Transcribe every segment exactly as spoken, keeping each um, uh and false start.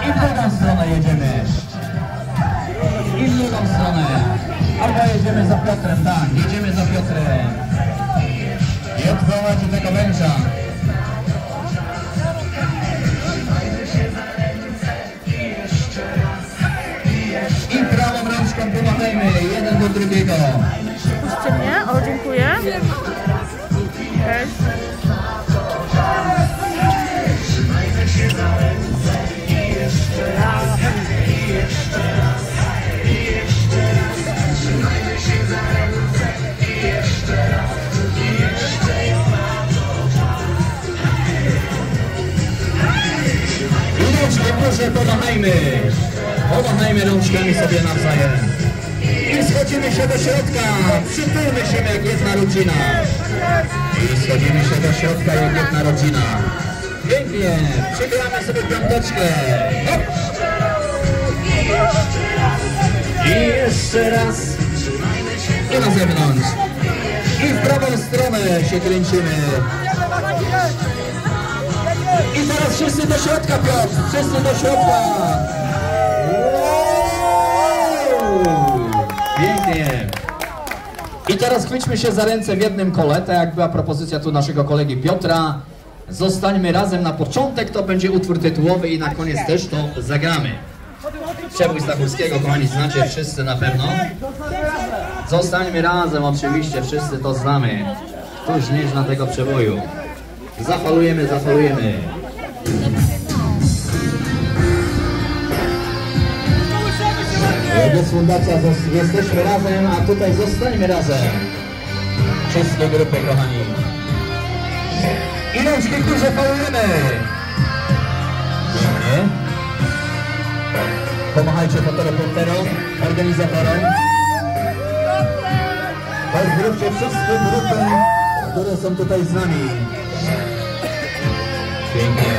I w drugą stronę jedziemy. I w drugą stronę. Albo jedziemy za Piotrem, tak, jedziemy za Piotrem. I odprowadzi tego węża. I prawą rączką pomachajmy, jeden do drugiego. Puśćcie mnie, o dziękuję. Okay. Proszę, pomachajmy. Pomachajmy rączkami sobie nawzajem. I schodzimy się do środka. Przytulmy się jak jedna rodzina. I schodzimy się do środka jak jedna rodzina. Pięknie. Przybieramy sobie piąteczkę. Hop. I jeszcze raz. I na zewnątrz. I w prawą stronę się kręcimy. I teraz wszyscy do środka, Piotr! Wszyscy do środka! Wow! Pięknie! I teraz chwyćmy się za ręce w jednym kole, tak jak była propozycja tu naszego kolegi Piotra. Zostańmy razem na początek, to będzie utwór tytułowy i na koniec też to zagramy. Przebój Stachurskiego, kochani, znacie wszyscy na pewno. Zostańmy razem, oczywiście, wszyscy to znamy. Któż nie zna tego przeboju? Zafalujemy, zafalujemy. Jest fundacja, jesteśmy razem, a tutaj zostańmy razem. Wszystkie grupy, kochani. I rączki w górze falujemy. Nie? Pomachajcie fotoroporterom, organizatorom. Pozdrówcie wszystkie grupy, które są tutaj z nami. Pięknie.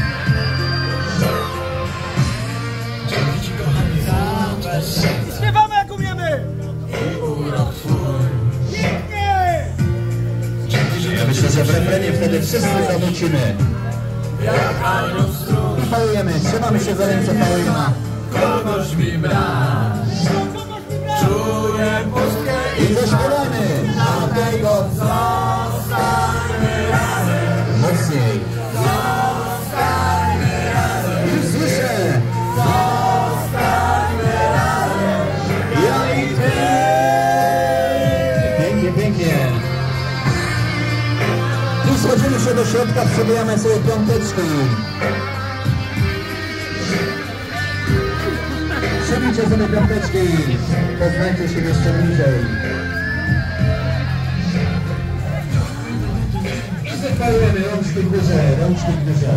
Śpiewamy jak umiemy! Pięknie! Ja myślę, że w refrenie wtedy wszyscy zanucimy. I falujemy, trzymamy się za ręce, falujemy. Kogoś mi brak, czuję pustkę I zaśpiewajmy. dlatego zostańmy razem. Mocniej. Zostańmy razem. Już słyszę. Zostańmy razem. Ja i ty. Pięknie, pięknie. I schodzimy się do środka, przybijamy sobie piąteczki. Przybijcie sobie piąteczki. Poznajcie się jeszcze bliżej. I zapalujemy rączki w górze, rączki w górze.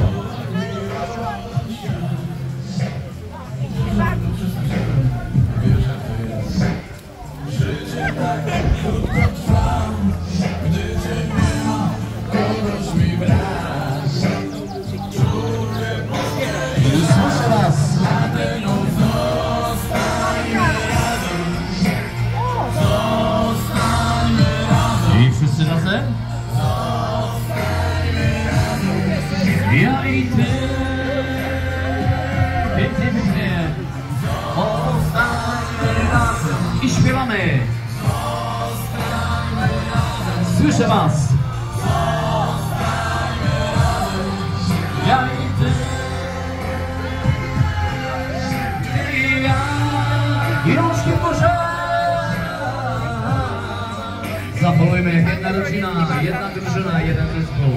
Życie tak krótko trwa, gdy cię nie ma, kogoś mi brak. Czuję pustkę I słyszę was. dlatego zostańmy razem. Zostańmy razem. I wszyscy razem? Ja i ty. Pięknie, pięknie. Zostańmy razem. I śpiewamy. Słyszę was. Ja i ty. I ja. I rączki w górze. Zapolujmy jak jedna rodzina, jedna drużyna, jeden zespół.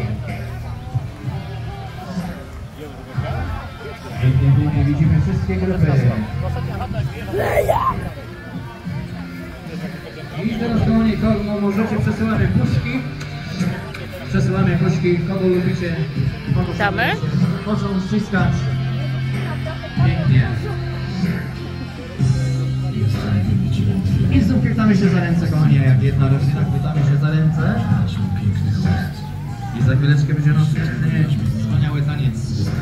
Pięknie, pięknie, widzimy wszystkie grupy. I teraz, kochani, kogo możecie, przesyłamy puszki. Przesyłamy puszki, kogo lubicie. Kogo Witamy. Proszę ściskać. Pięknie. I znów chwytamy się za ręce, kochani, jak jedna rodzina, chwytamy się za ręce. I za chwileczkę będzie następny wspaniały taniec.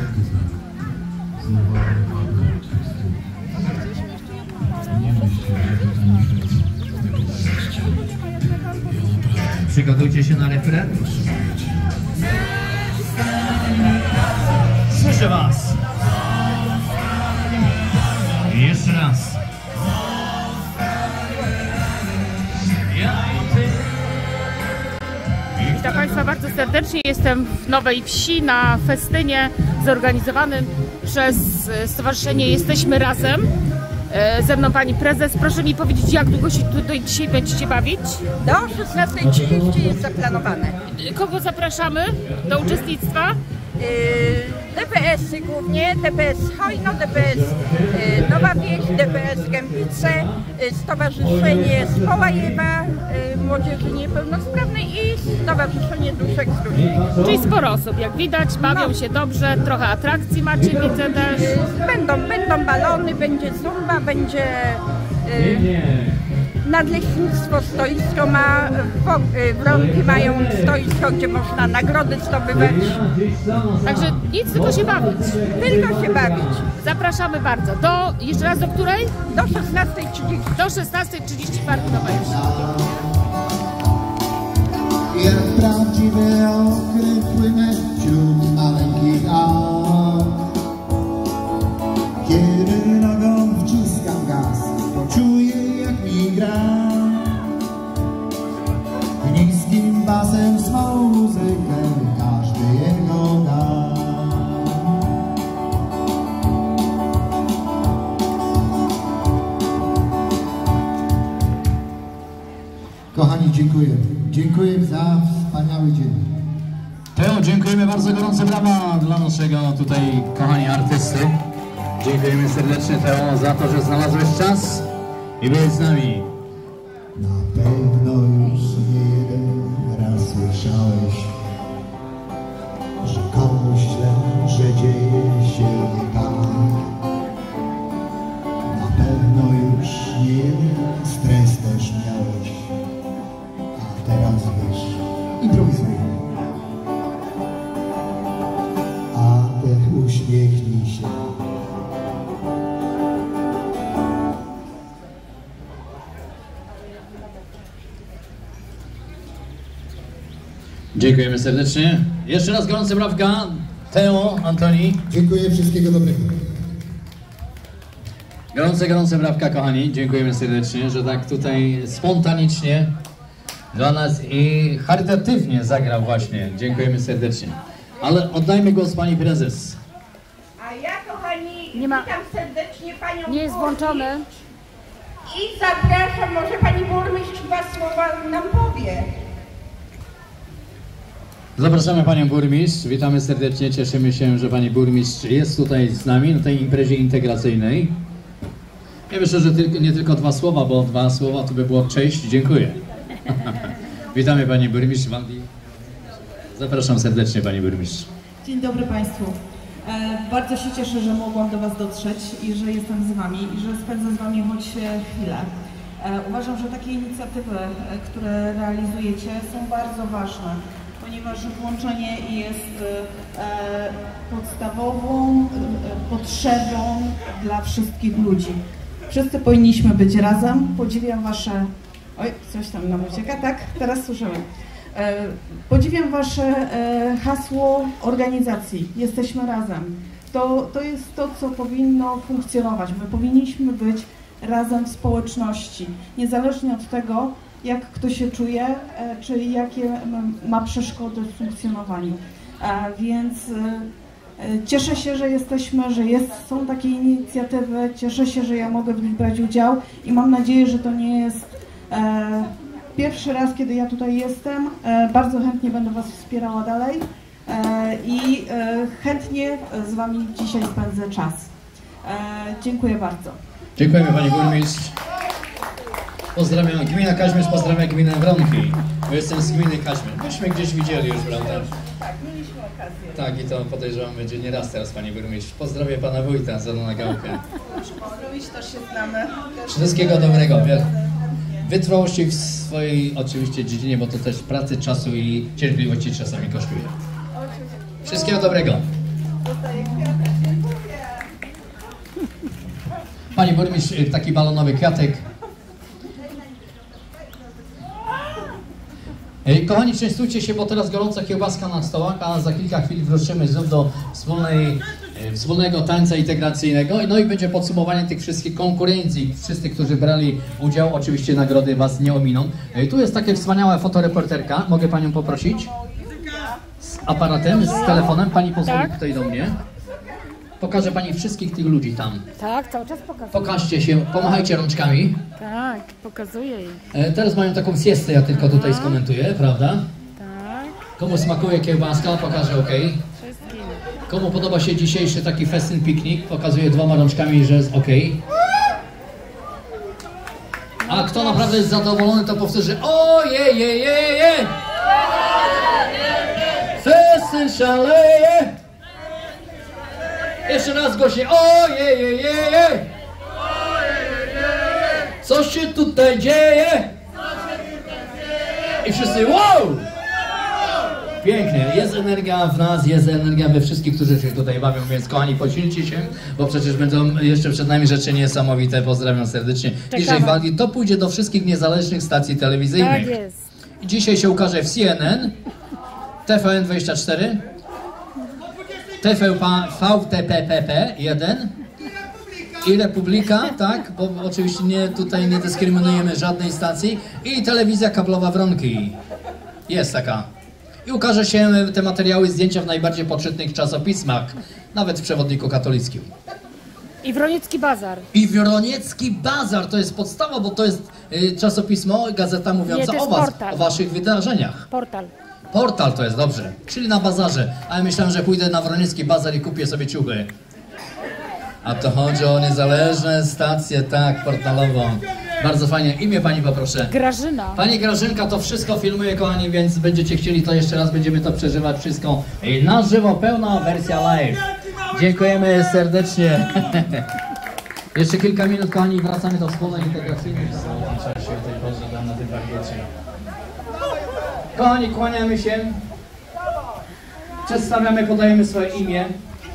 Przygotujcie się na refren. Słyszę was. raz. Witam Państwa bardzo serdecznie. Jestem w Nowej Wsi na festynie zorganizowanym przez Stowarzyszenie Jesteśmy Razem. Ze mną Pani Prezes. Proszę mi powiedzieć, jak długo się tutaj dzisiaj będziecie bawić? Do szesnastej trzydzieści jest zaplanowane. Kogo zapraszamy do uczestnictwa? D P S-y głównie, D P S Hojno, D P S Nowa Wieś, D P S Gębice, Stowarzyszenie Społajewa Młodzieży Niepełnosprawnej i Stowarzyszenie Duszek z Ludzi. Czyli sporo osób, jak widać, bawią No. się dobrze, trochę atrakcji macie, widzę też. Będą, będą balony, będzie zumba, będzie Nadleśnictwo stoisko ma, wronki mają stoisko, gdzie można nagrody zdobywać. Także nic, tylko się bawić. Tylko się bawić. Zapraszamy bardzo. Do, jeszcze raz do której? Do szesnastej trzydzieści. Do szesnastej trzydzieści Parku Nowej Wsi. Jak prawdziwy okręt płynę wśród maleńkich aut. Kiedy nogą wciskam gaz, poczuję jak mi gra. Niskim basem swą muzykę każdy jego da. Kochani, dziękuję. Dziękuję za wspaniały dzień. Teo, dziękujemy bardzo, gorące brawa dla naszego tutaj, kochani, artysty. Dziękujemy serdecznie, Teo, za to, że znalazłeś czas i byłeś z nami. Na pewno już nie jeden raz słyszałeś, że komuś źle, że dzieje się nie tak. Na pewno już nie jeden stres też miałeś, a teraz wiesz, improwizuj. A ty uśmiechnij się. Dziękujemy serdecznie. Jeszcze raz gorące brawka. Teo, Antoni. Dziękuję, wszystkiego dobrego. Gorące, gorące brawka, kochani. Dziękujemy serdecznie, że tak tutaj spontanicznie dla nas i charytatywnie zagrał właśnie. Dziękujemy serdecznie. Ale oddajmy głos pani prezes. A ja, kochani, Nie ma- witam serdecznie panią Nie jest burmistrz włączony. i zapraszam, może pani burmistrz dwa słowa nam powie. Zapraszamy panią burmistrz. Witamy serdecznie. Cieszymy się, że pani burmistrz jest tutaj z nami na tej imprezie integracyjnej. Ja myślę, że tylko, nie tylko dwa słowa, bo dwa słowa to by było cześć, dziękuję. Witamy pani burmistrz Wandi. Zapraszam serdecznie pani burmistrz. Dzień dobry Państwu. E, bardzo się cieszę, że mogłam do Was dotrzeć i że jestem z Wami i że spędzę z Wami choć e, chwilę. E, uważam, że takie inicjatywy, e, które realizujecie, są bardzo ważne, ponieważ włączenie jest e, podstawową e, potrzebą dla wszystkich ludzi. Wszyscy powinniśmy być razem. Podziwiam Wasze... Oj, coś tam nam ucieka, tak? Teraz słyszymy. E, podziwiam Wasze e, hasło organizacji. Jesteśmy razem. To, to jest to, co powinno funkcjonować. My powinniśmy być razem w społeczności. Niezależnie od tego, jak kto się czuje, e, czy jakie m, ma przeszkody w funkcjonowaniu. E, więc e, cieszę się, że jesteśmy, że jest, są takie inicjatywy. Cieszę się, że ja mogę w nich brać udział i mam nadzieję, że to nie jest e, pierwszy raz, kiedy ja tutaj jestem. E, bardzo chętnie będę Was wspierała dalej e, i e, chętnie z Wami dzisiaj spędzę czas. E, dziękuję bardzo. Dziękujemy pani burmistrz. Pozdrawiam gmina Kaźmierz, pozdrawiam gminę Wronki. Bo jestem z gminy Kaźmierz. Myśmy gdzieś widzieli już, prawda? Tak, mieliśmy okazję. Tak, i to podejrzewam będzie nie raz teraz pani burmistrz. Pozdrawiam pana wójta za na gałkę. Pozdrowić też się znamy. Wszystkiego dobrego. Wytrwałości w swojej oczywiście dziedzinie, bo to też pracy, czasu i cierpliwości czasami kosztuje. Wszystkiego dobrego. Pani burmistrz, taki balonowy kwiatek. Kochani, częstujcie się, bo teraz gorąca kiełbaska na stołach, a za kilka chwil wrócimy znów do wspólnej wspólnego tańca integracyjnego. No i będzie podsumowanie tych wszystkich konkurencji. Wszyscy, którzy brali udział, oczywiście nagrody Was nie ominą. Tu jest takie wspaniała fotoreporterka. Mogę Panią poprosić? Z aparatem, z telefonem. Pani pozwoli Tak. tutaj do mnie. Pokażę Pani wszystkich tych ludzi tam. Tak, cały czas pokazuję. Pokażcie się, pomachajcie rączkami. Tak, pokazuję jej. E, teraz mają taką siestę, ja tylko tutaj skomentuję, prawda? Tak, Komu smakuje kiełbaska, pokażę OK. wszystkim. Komu podoba się dzisiejszy taki festyn piknik, pokazuję dwoma rączkami, że jest OK. A kto naprawdę jest zadowolony, to powtórzy ojej, jej, jej, jej. Festyn szaleje. Jeszcze raz głośniej ojej, jej, jej, jej. Co się tutaj dzieje? I wszyscy wow! Pięknie, jest energia w nas, jest energia we wszystkich, którzy się tutaj bawią, więc kochani, posilcie się, bo przecież będą jeszcze przed nami rzeczy niesamowite. Pozdrawiam serdecznie. Dzisiaj walki to pójdzie do wszystkich niezależnych stacji telewizyjnych. Tak jest. Dzisiaj się ukaże w C N N, T V N dwadzieścia cztery, T V T P P P jeden i Republika, tak, bo oczywiście nie, tutaj nie dyskryminujemy żadnej stacji, i telewizja kablowa Wronki. Jest taka. I ukaże się te materiały, zdjęcia w najbardziej poczytnych czasopismach, nawet w Przewodniku Katolickim. I Wroniecki Bazar. I Wroniecki Bazar to jest podstawa, bo to jest y, czasopismo, gazeta mówiąca Nie, to jest o was, portal. o waszych wydarzeniach. Portal. Portal to jest, dobrze, czyli na bazarze. A ja myślałem, że pójdę na Wroniecki Bazar i kupię sobie ciuchy. A to chodzi o niezależne stacje, tak, portalową. Bardzo fajnie. Imię Pani poproszę. Grażyna. Pani Grażynka to wszystko filmuje, kochani, więc będziecie chcieli, to jeszcze raz będziemy to przeżywać wszystko na żywo, pełna wersja live. Dziękujemy serdecznie. Jeszcze kilka minut, kochani, wracamy do wspólnej integracyjnej w czasie tej porze tam na tym parkiecie. Kochani, kłaniamy się. Przedstawiamy, podajemy swoje imię.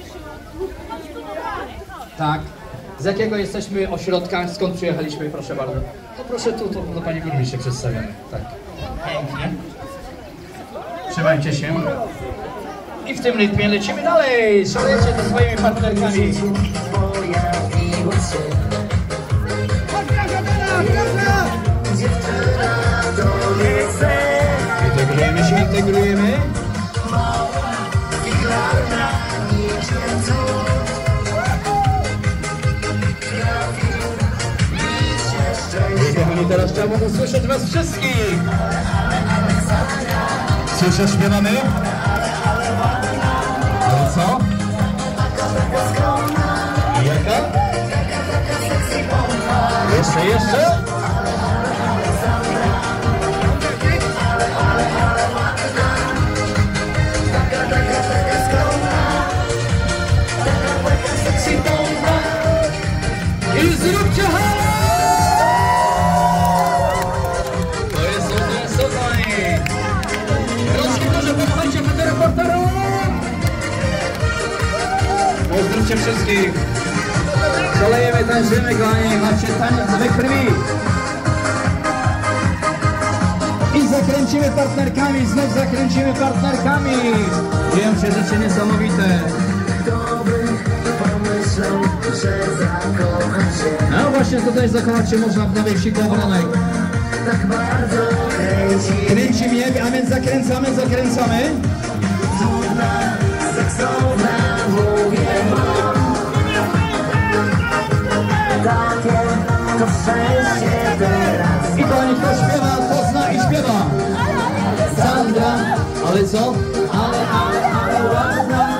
Tak. Z jakiego jesteśmy ośrodka, skąd przyjechaliśmy, proszę bardzo. To proszę tu, to do Pani Burmistrz się przedstawiamy. Tak. Pięknie. Trzymajcie się. I w tym rytmie lecimy dalej. Szalejcie ze swoimi partnerkami. Integrujemy się, integrujemy. I teraz chciałbym usłyszeć Was wszystkich. Słyszysz, śpiewamy? Ale co? I jaka? Jeszcze, jeszcze? I zróbcie hałas! To jest super, super! Rączki może pomachajcie fotoreporterom! Pozdrówcie wszystkich! Szalejemy, tańczymy, kochani, macie taniec we krwi! I zakręcimy partnerkami, znów zakręcimy partnerkami! Dzieją się rzeczy niesamowite! No właśnie tutaj zakochać się można w Nowej Wsi Kowronek. Kręci mnie, a więc zakręcamy, zakręcamy. I pani kto śpiewa, to zna i śpiewa. Sandra, ale co? Ale, ale, ale ładna.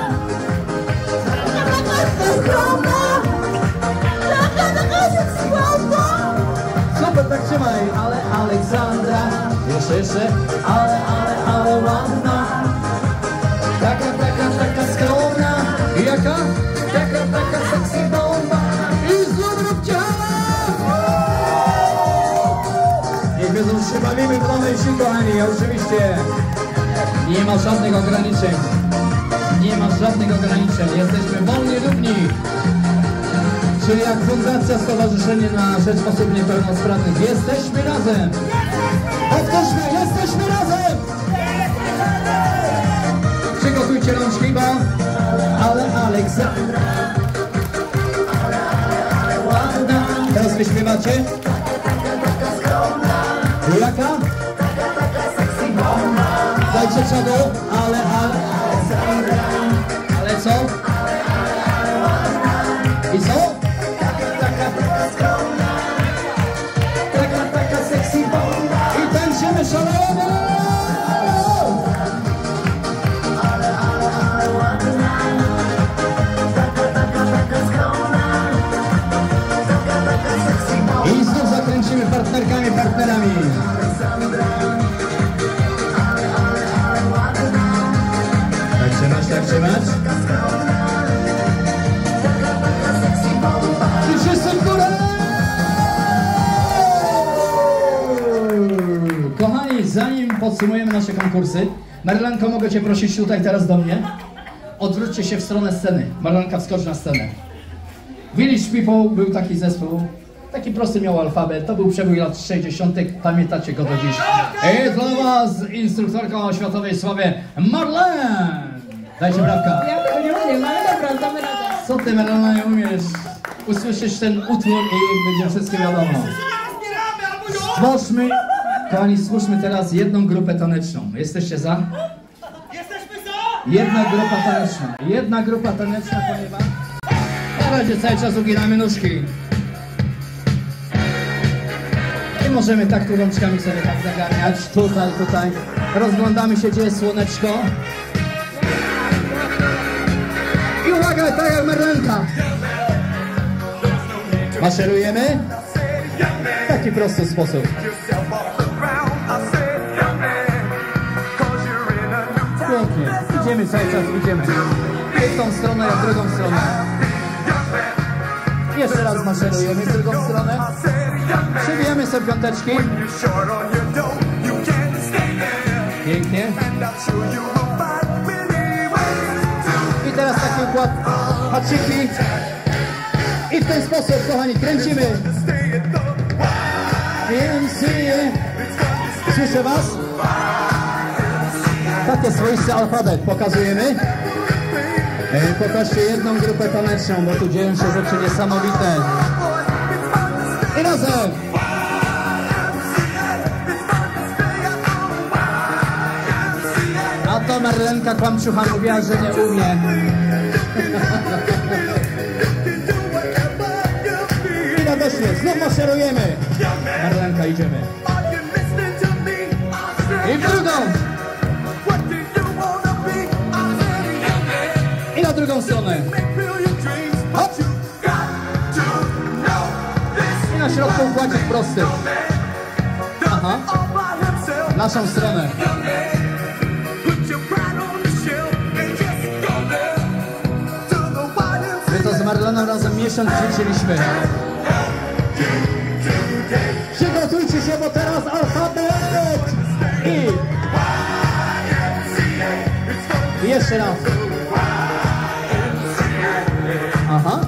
Super, tak trzymaj, ale Aleksandra. Jeszcze, jeszcze. Ale, ale, ale ładna. Taka, taka, taka skromna. I jaka? Taka, taka sexy bomba. I znów róbcie niech wiedzą, że się bawimy w Nowej Wsi, kochani, oczywiście. Nie ma żadnych ograniczeń. Nie ma żadnych ograniczeń. Jesteśmy wolni, równi. Czyli jak Fundacja Stowarzyszenie na Rzecz Osób Niepełnosprawnych. Jesteśmy razem! Powtórzmy, jesteśmy razem! Przygotujcie rączki, bo... Ale, ale... Aleksandra. Teraz wy śpiewacie? Jaka? Dajcie czego? Ale, ale, ale co? I co? Taka, taka skromna, taka, taka sexy bomba. I tańczymy szalone. Ale, ale, ale ładna, taka, taka, taka skromna, taka, taka sexy bomba. I znów zakręcimy partnerkami, partnerami. Tak trzymać, tak trzymać. I wszyscy w górę! Kochani, zanim podsumujemy nasze konkursy, Marlenko, mogę cię prosić tutaj teraz do mnie? Odwróćcie się w stronę sceny. Marlenka, wskocz na scenę. Village People był taki zespół. Taki prosty miał alfabet, to był przebój lat sześćdziesiątych, pamiętacie go do dziś. I dla was instruktorka o światowej sławie Marlene! Dajcie brawka. Ja tego nie umiem, ale dobra, damy radę. Co ty, Marlena, nie umiesz? Usłyszysz ten utwór i będzie wszystko wiadomo. Stwórzmy, kochani, stwórzmy teraz jedną grupę taneczną. Jesteście za? Jesteśmy za? Jedna grupa taneczna. Jedna grupa taneczna, ponieważ na razie cały czas uginamy nóżki. I możemy tak tu rączkami sobie tak zagarniać. Tutaj, tutaj. Rozglądamy się, gdzie jest słoneczko. I uwaga, tak jak Marlenka. Maszerujemy. W taki prosty sposób. Pięknie. Idziemy cały czas, idziemy. W tą stronę, jak w drugą stronę. Jeszcze raz maszerujemy w drugą stronę. Przybijamy sobie piąteczki. Pięknie. I teraz taki układ haciki. I w ten sposób, kochani, kręcimy. M C A. Słyszę was? Takie swoisty alfabet pokazujemy. E, pokażcie jedną grupę taneczną, bo tu dzieją się rzeczy niesamowite. I razem! A to Marlenka kłamczucha mówiła, że nie umie. I radośnie, znów maszerujemy. Marlenka, idziemy. I w drugą. I na drugą stronę. Hop. I na środku układzik prosty. Aha. W naszą stronę. My to z Marleną razem miesiąc ćwiczyliśmy. Przygotujcie się, bo teraz alfabet! I... I jeszcze raz. Aha.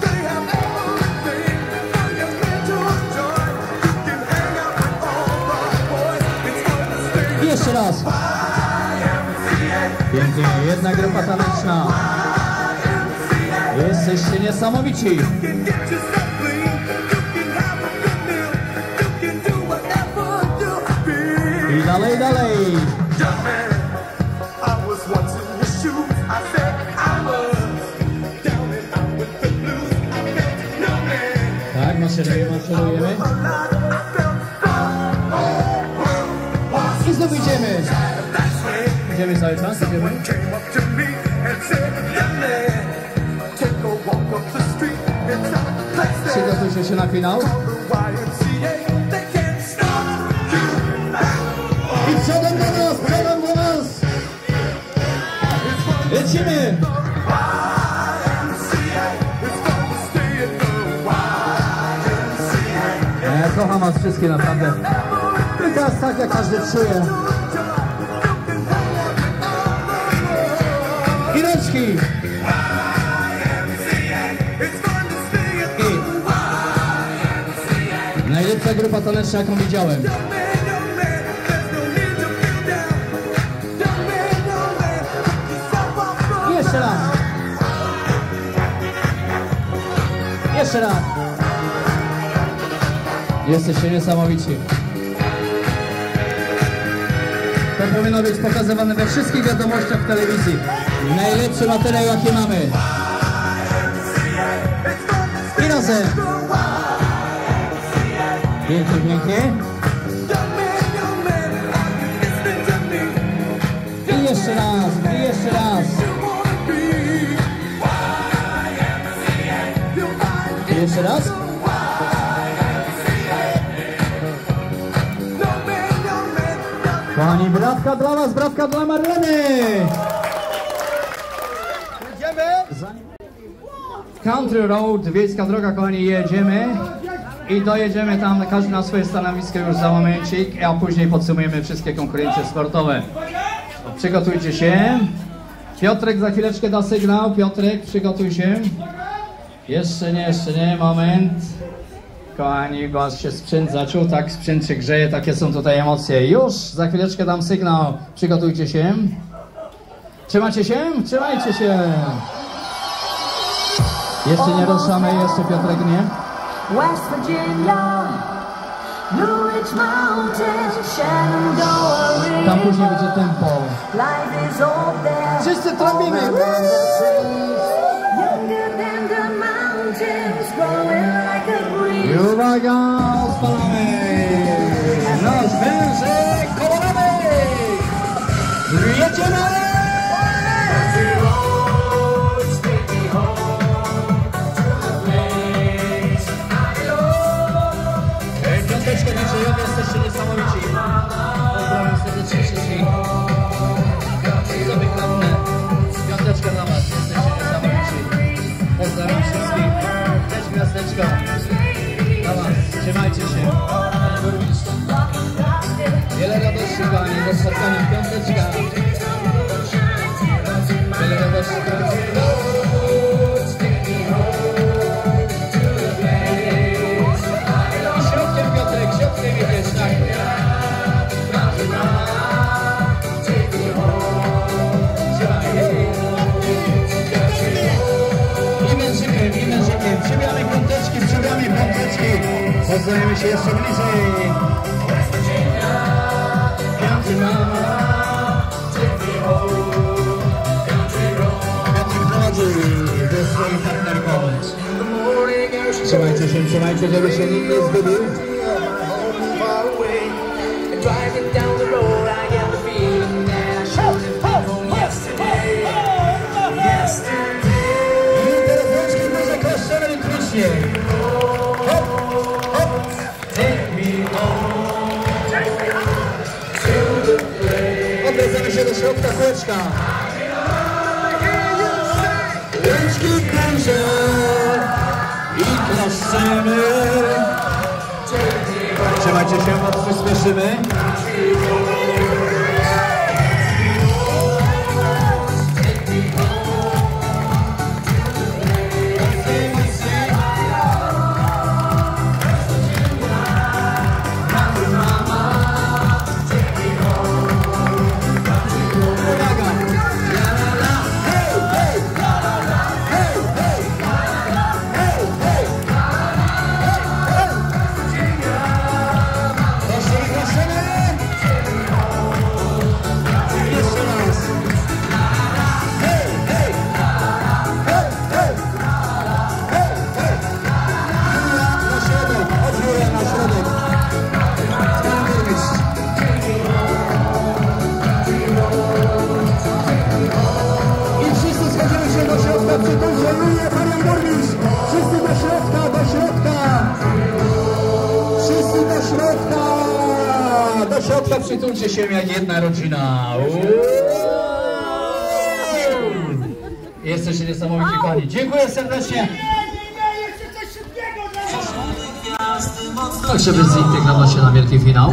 I jeszcze raz. Pięknie, jedna grupa taneczna. Jesteście niesamowici. I dalej, dalej. Tak, maszerujemy, maszerujemy. I znów idziemy. Idziemy cały czas, idziemy. Przygotujcie się na finał. I przodem do nas, przodem do nas. Lecimy. Ja kocham was wszystkich naprawdę. I teraz tak jak każdy czuje. I rączki. I najlepsza grupa taneczna, jaką widziałem. I jeszcze raz. Jeszcze raz. Jesteście niesamowici. To powinno być pokazywane we wszystkich wiadomościach w telewizji. Najlepszy materiał, jaki mamy. I razem. Pięknie, pięknie. I jeszcze raz, i jeszcze raz. I jeszcze raz. Kochani, bratka dla was, bratka dla Marleny. Country Road, wiejska droga, kochani, jedziemy. I dojedziemy tam, każdy na swoje stanowisko już za momencik, a później podsumujemy wszystkie konkurencje sportowe. Przygotujcie się. Piotrek za chwileczkę da sygnał. Piotrek, przygotuj się. Jeszcze nie, jeszcze nie, moment. Kochani, głos się sprzęt zaczął, tak, sprzęt się grzeje, takie są tutaj emocje. Już, za chwileczkę dam sygnał. Przygotujcie się. Trzymacie się? Trzymajcie się. Jeszcze nie ruszamy, jeszcze Piotrek nie. West Virginia, Blue Ridge Mountains, Shenandoah River. Tam później będzie tempo. Life is old there. Wszyscy trąbimy. Younger than the mountains, growing like a breeze. I uwaga, spalamy. Nasz wężyk kolorowy. Jedziemy. Jesteście niesamowici. Pozdrawiam serdecznie wszystkich. Zamykamy piąteczkę dla was. Jesteście niesamowici. Pozdrawiam wszystkich. Cześć gwiazdeczko. Dla was. Trzymajcie się. Wiele radości, kochani, do spotkania piąteczka. Wiele radości. Przybieramy piąteczki, przybieramy piąteczki. Poznajemy się jeszcze bliżej. Country mama, Piotrek prowadzi ze swoim partnerką. Trzymajcie się, trzymajcie, żeby się nikt nie zgubił. Hop, hop, take me home. Odezamy się do środka kółeczka. Ręczki krężę i klaszczemy. Trzymajcie się, bo przyspieszymy. Do środka przytulcie się jak jedna rodzina. Jesteście niesamowici, kochani. Dziękuję serdecznie. Tak, żeby zintegrować się na wielki finał.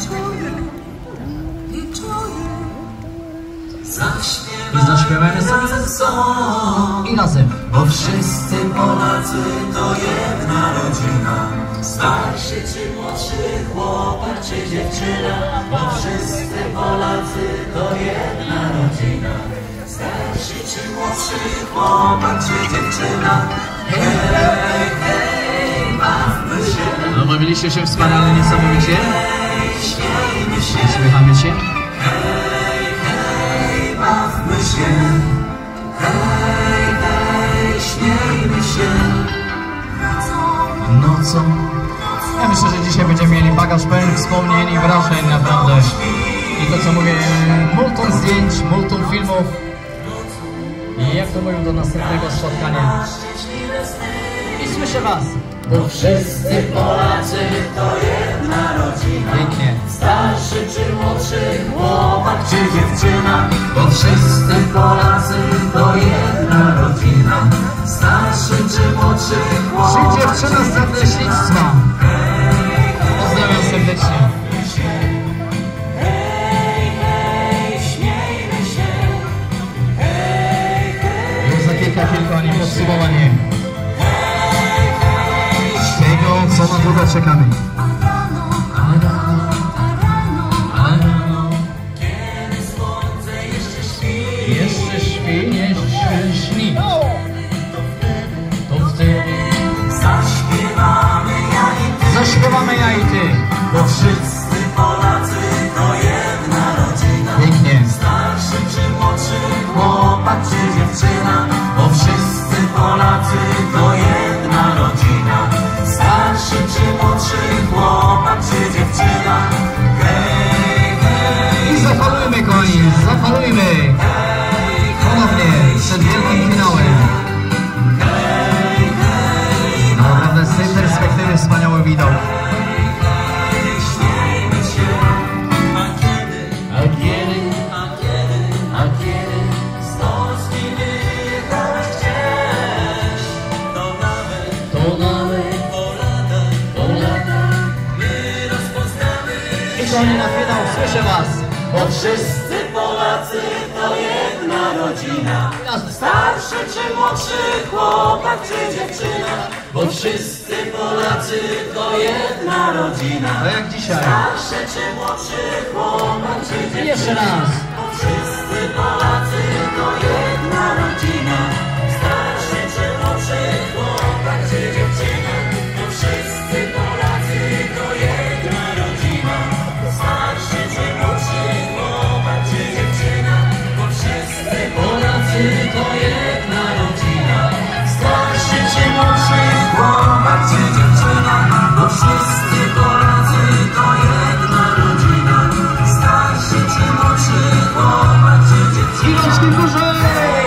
I zaśpiewamy sobie ten song. I razem. Bo wszyscy Polacy to jedna rodzina. Starszy czy młodszy chłopak czy dziewczyna. Bo wszyscy Polacy to jedna rodzina. Starszy czy młodszy chłopak czy dziewczyna. Hej, hej. Bawiliście się wspaniale, niesamowicie? Uśmiechamy się. Hej, bawmy się. Hej, hej, śmiejmy się. Nocą. Ja myślę, że dzisiaj będziemy mieli bagaż pełen wspomnień i wrażeń, naprawdę. I to co mówię, multum zdjęć, multum filmów. I jak to mówią, do następnego spotkania. I słyszę was. Bo wszyscy Polacy to jedna rodzina. Pięknie. Starszy czy młodszy, chłopak czy dziewczyna. Bo wszyscy Polacy to jedna rodzina. Starszy czy młodszy, chłopak Czy dziewczyna z nadleśnictwa. Pozdrawiam serdecznie. Hej, hej, śmiejmy się. Hej, hej. Już za kilka kilka ani podsumowanie tego, co na długo czekamy. A rano, a rano, kiedy słońce jeszcze śpi, Jeszcze śpi, jeszcze śni. To wtedy zaśpiewamy ja i ty. zaśpiewamy ja i ty. Bo wszyscy Polacy to jedna rodzina. Pięknie. Starszy czy młodszy, chłopak czy dziewczyna. Bo wszyscy Polacy to jedna rodzina. Starszy czy młodszy, chłopak czy dziewczyna. Hej, hej. I zapalujmy, kochani, zapalujmy. Ponownie, przed wielkim finałem. Naprawdę z tej perspektywy wspaniały widok. Śmiejmy się. A kiedy, A kiedy, a kiedy, a kiedy z Polski wyjechać gdzieś, to nawet to nawet po latach, po latach. my rozpoznamy I kochani, na finał słyszę was. Bo wszyscy Polacy to jedna rodzina. Starszy czy młodszy, chłopak czy dziewczyna. Bo wszyscy Polacy to jedna rodzina. To jak dzisiaj. Starszy czy młodszy, chłopak czy I dziewczyna. jeszcze raz. Bo wszyscy Polacy to jedna rodzina. Starszy czy młodszy, chłopak czy dziewczyna. Bo wszyscy Polacy to jedna rodzina. Starszy czy młodszy, chłopak czy dziewczyna. Bo wszyscy Polacy to jedna rodzina. Starszy czy młodszy, chłopak czy dziewczyna. Bo wszyscy Polacy to jedna rodzina. Starszy czy młodszy, chłopak czy dziewczyna. Chwileczki w górze!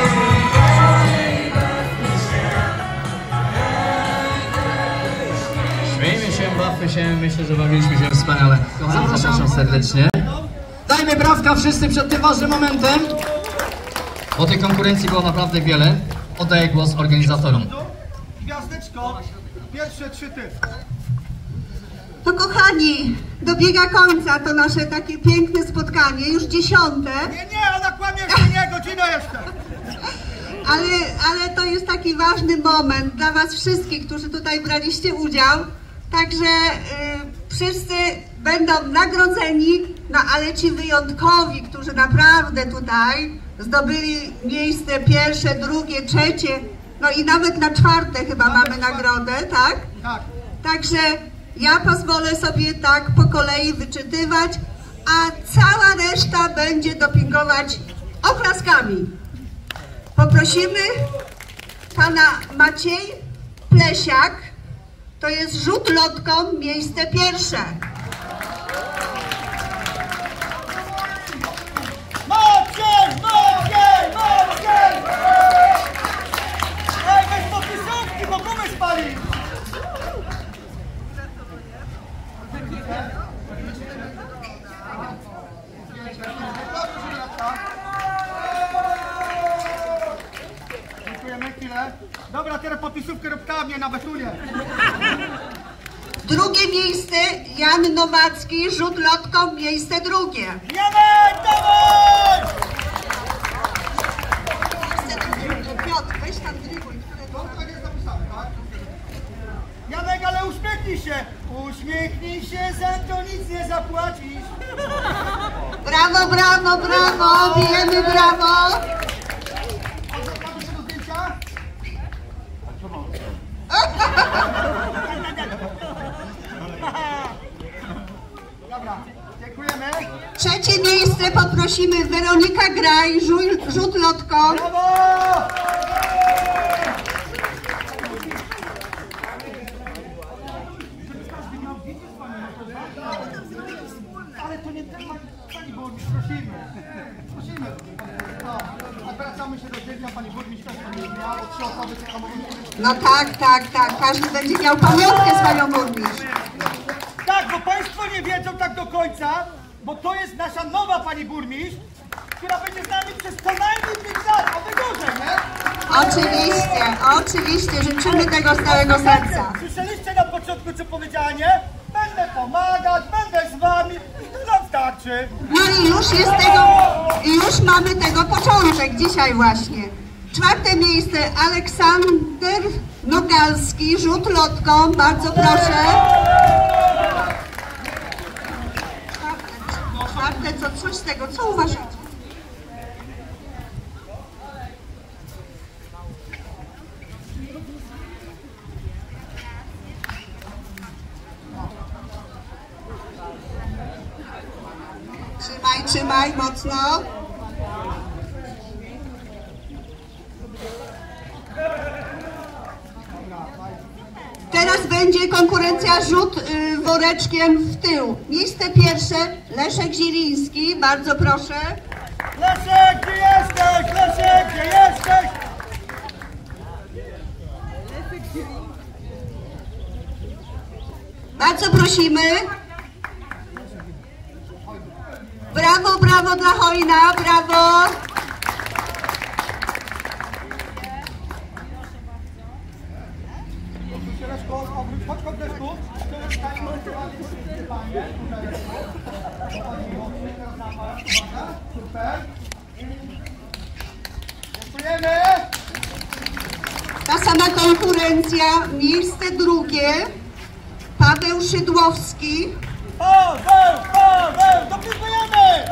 Śmiejmy się, bawmy się, myślę, że bawiliśmy się wspaniale. Zapraszam serdecznie. Dajmy brawka wszyscy przed tym ważnym momentem. Bo tej konkurencji było naprawdę wiele. Oddaję głos organizatorom. Gwiazdeczko, pierwsze trzy ty. To kochani, dobiega końca to nasze takie piękne spotkanie, już dziesiąte, Nie, nie, ona kłamie, że nie, godzina jeszcze. ale, ale to jest taki ważny moment dla was wszystkich, którzy tutaj braliście udział. Także y, wszyscy będą nagrodzeni, no ale ci wyjątkowi, którzy naprawdę tutaj zdobyli miejsce pierwsze, drugie, trzecie, no i nawet na czwarte chyba mamy nagrodę, tak? Tak. Także ja pozwolę sobie tak po kolei wyczytywać, a cała reszta będzie dopingować oklaskami. Poprosimy pana Maciej Plesiak, to jest rzut lotką, miejsce pierwsze. Maciej, Maciej, Maciej! Ej, weź popisówki, bo gumy spali. Dziękujemy, chwilę. Dobra, teraz popisówkę robkami na betonie. Drugie miejsce Jan Nowacki, rzut lotką, miejsce drugie. Janek, dawaj! Piotr, weź tam dryguj. To tak jest napisane, tak? Janek, ale uśmiechnij się! Uśmiechnij się, za to nic nie zapłacisz! Brawo, brawo, brawo, bijemy brawo. Mamy się do zdjęcia? miejsce poprosimy Weronika Graj, rzut, rzut lotką. Brawo! Ale to nie temat, pani burmistrz, prosimy. Prosimy. No, a wracamy się do zdjęcia, pani burmistrz też to nie miała, trzy osoby czekam. No tak, tak, tak. Każdy będzie miał pamiątkę swoją burmistrz. Tak, bo państwo nie wiedzą tak do końca, bo to jest nasza nowa pani burmistrz, która będzie z nami przez co najmniej pięć lat, a wy dłużej, nie? Oczywiście, oczywiście. Życzymy tego z całego serca. Słyszeliście na początku, co powiedziała, nie? Będę pomagać, będę z wami i to nam starczy. No i już jest tego, i już mamy tego początek dzisiaj właśnie. Czwarte miejsce Aleksander Nogalski, rzut lotką, bardzo proszę. Czwarte, czwarte co, coś z tego, co uważacie? Trzymaj, trzymaj mocno. Teraz będzie konkurencja rzut y, woreczkiem w tył. Miejsce pierwsze Leszek Zieliński, bardzo proszę. Leszek, gdzie jesteś? Leszek, gdzie jesteś? Bardzo prosimy. Brawo, brawo dla Hojna, brawo. Chodź, chodź, Leszku. Super. Dziękujemy. Ta sama konkurencja, miejsce drugie Paweł Szydłowski. Paweł, Paweł, dopingujemy!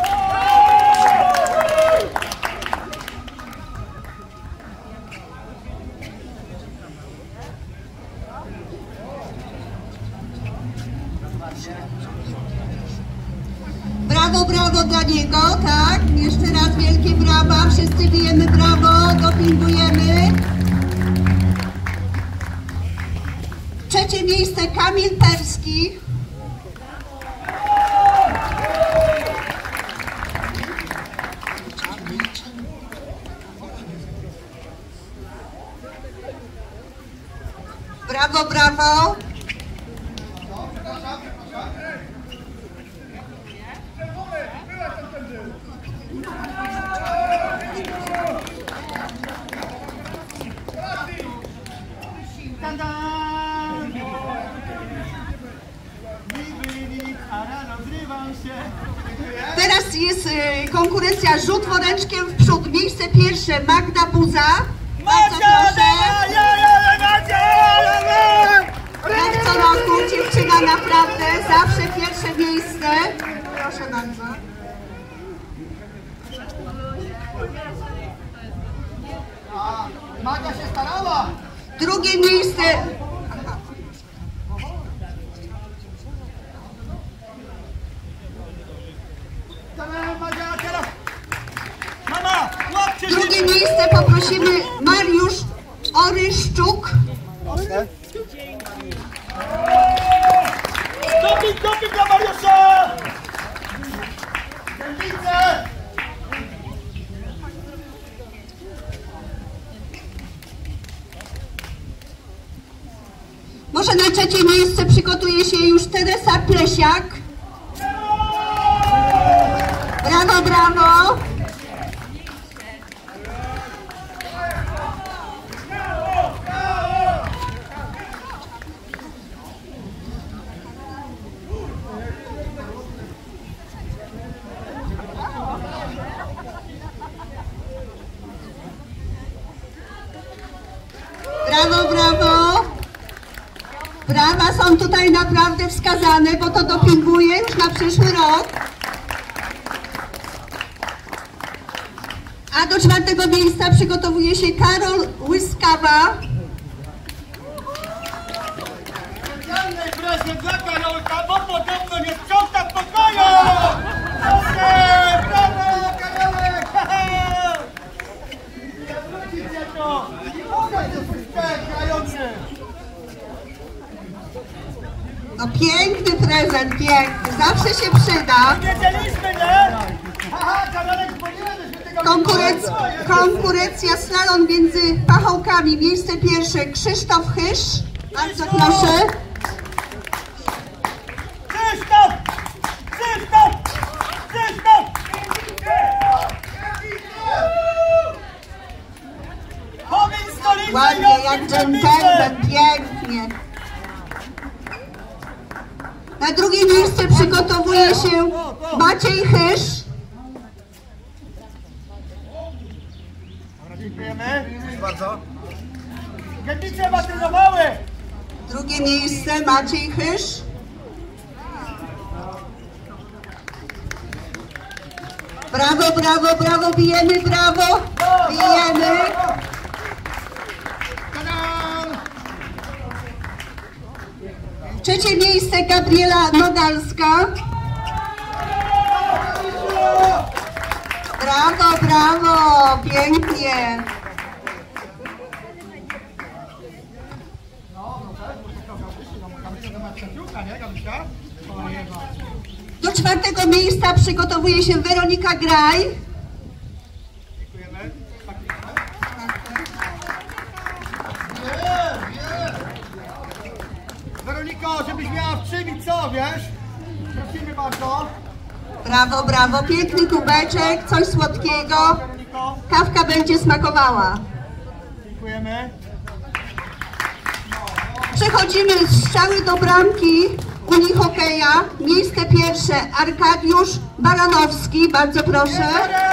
Brawo, brawo dla niego, tak? Jeszcze raz wielkie brawa, wszyscy bijemy brawo, dopingujemy. Trzecie miejsce Kamil Perski. Brawo, brawo. Teraz jest y, konkurencja rzut woreczkiem w przód. Miejsce pierwsze Magda Buza. Bardzo proszę. Jak co roku dziewczyna naprawdę zawsze pierwsze miejsce. Proszę bardzo. A, Maga się starała. Drugie miejsce. Mama, łapcie się. Drugie miejsce poprosimy Mariusz Oryszczuk. Doping, doping dla Mariusza! Widzę! Może na trzecie miejsce przygotuje się już Teresa Plesiak. Brawo, brawo! Brawo, brawo! Brawa są tutaj naprawdę wskazane, bo to dopinguje już na przyszły rok. A do czwartego miejsca przygotowuje się Karol Łyskawa. Specjalny prezent dla Karolka, bo podobno nie sprząta w pokoju! Proszę, No piękny prezent, piękny, zawsze się przyda. Wiedzieliśmy, nie? Aha, Karolek, dzwoniłem, że tego Konkurencja, konkurencja slalom między pachołkami. Miejsce pierwsze Krzysztof Hysz. Bardzo proszę. Krzysztof! Krzysztof! Krzysztof! Powiedz stolicę! Ładnie, jak dżentelmen, pięknie. Na drugie miejsce przygotowuje się Maciej Hysz. Dobra, dziękujemy. Dziękuję bardzo. Gębice matyzowały! Drugie miejsce Maciej Hysz. Brawo, brawo, brawo, bijemy, brawo, bijemy. Trzecie miejsce Gabriela Nogalska. Brawo, brawo, pięknie. Do czwartego miejsca przygotowuje się Weronika Graj. Dziękujemy. Weroniko, żebyś miała w czym i co, wiesz? Prosimy bardzo. Brawo, brawo, piękny kubeczek, coś słodkiego. Weroniko, Kawka będzie smakowała. dziękujemy. Przechodzimy z strzały do bramki Unii Hokeja. Miejsce pierwsze Arkadiusz Baranowski, bardzo proszę.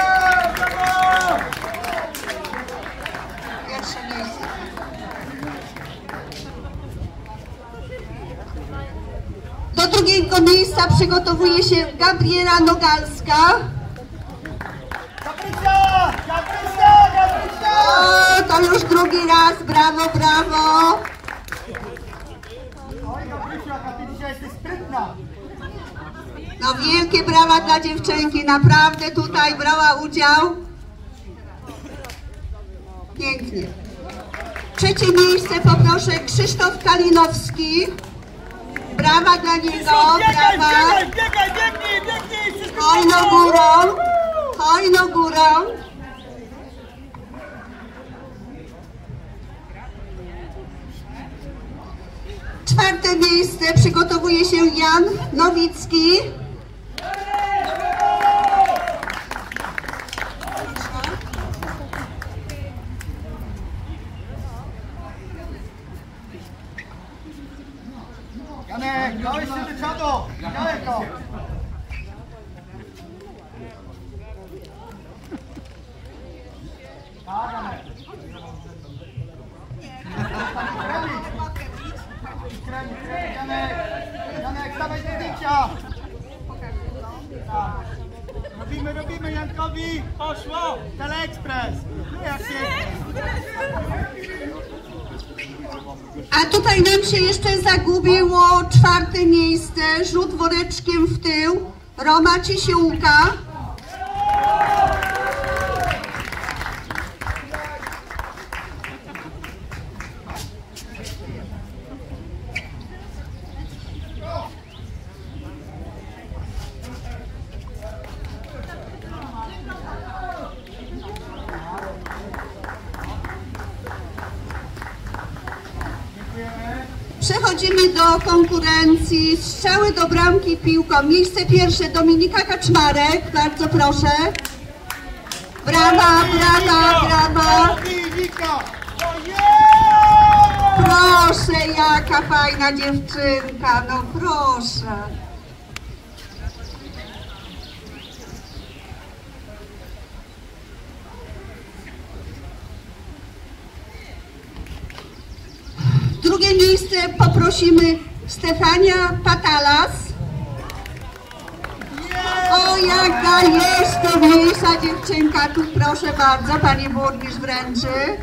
Pierwsze miejsce. Do drugiego miejsca przygotowuje się Gabriela Nogalska. Gabrysia! Gabrysia! Gabrysia! O, to już drugi raz, brawo, brawo. Oj, Gabrysiu, jaka ty dzisiaj jesteś sprytna. No wielkie brawa dla dziewczynki, naprawdę tutaj brała udział. Pięknie. Trzecie miejsce poproszę Krzysztof Kalinowski. Brawa dla niego, Biegaj, brawa. biegaj, biegaj, biegnij, biegnij! Wszystko Hojno górą, hojno górą. Czwarte miejsce przygotowuje się Jan Nowicki. Janek, dałeś się do czadu! Janek, to! Tak, Janek. Kremik, kremik, Janek, Janek, dawaj do zdjęcia! Tak. Robimy, robimy Jankowi! Poszło! Teleekspres! No jak się... A tutaj nam się jeszcze zagubiło czwarte miejsce, rzut woreczkiem w tył, Roma Cisiółka. Przechodzimy do konkurencji strzały do bramki piłką. Miejsce pierwsze Dominika Kaczmarek, bardzo proszę. Brawa, brawa, brawa. Proszę, jaka fajna dziewczynka, no proszę. Drugie miejsce poprosimy Stefania Patalas. O, jaka jeszcze mniejsza dziewczynka. Tu proszę bardzo, pani burmistrz wręczy.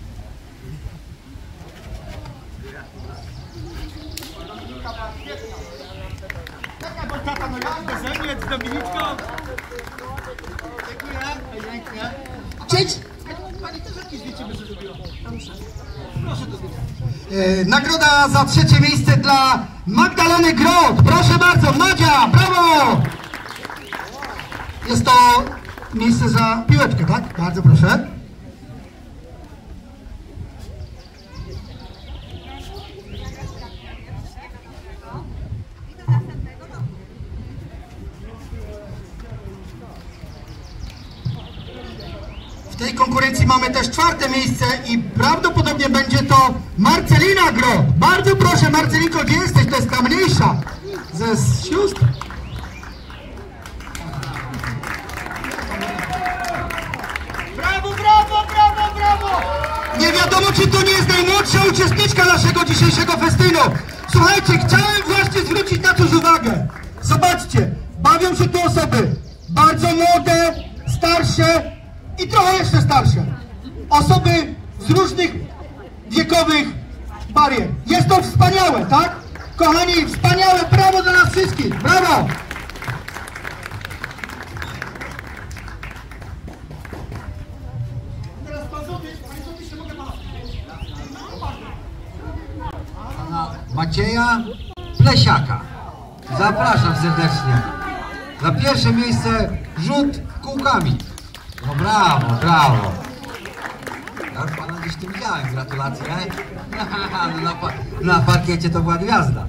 Jaka bo tata, no jak bezemniec z Dominiczką? Dziękuję, pięknie. Trzeci, Pani też jakieś zdjęcie by zrobiła. Proszę do zdjęcia. E, nagroda za trzecie miejsce dla Magdaleny Grot. Proszę bardzo, Madzia, brawo! Jest to miejsce za piłeczkę, tak? Bardzo proszę. W tej konkurencji mamy też czwarte miejsce i prawdopodobnie będzie to Marcelina Grot. Bardzo proszę, Marcelinko, gdzie jesteś? To jest ta mniejsza ze sióstr. Brawo, brawo, brawo, brawo! Nie wiadomo, czy to nie jest najmłodsza uczestniczka naszego dzisiejszego festynu. Słuchajcie, chciałem właśnie zwrócić na coś uwagę. Zobaczcie, bawią się tu osoby bardzo młode, starsze i trochę jeszcze starsze. Osoby z różnych wiekowych barier. Jest to wspaniałe, tak? Kochani, wspaniałe, brawo dla nas wszystkich, brawo! Macieja Plesiaka. Zapraszam serdecznie. Na pierwsze miejsce rzut kółkami. No brawo, brawo. Ja już pana gdzieś tu widziałem, gratulacje. na, na parkiecie to była gwiazda.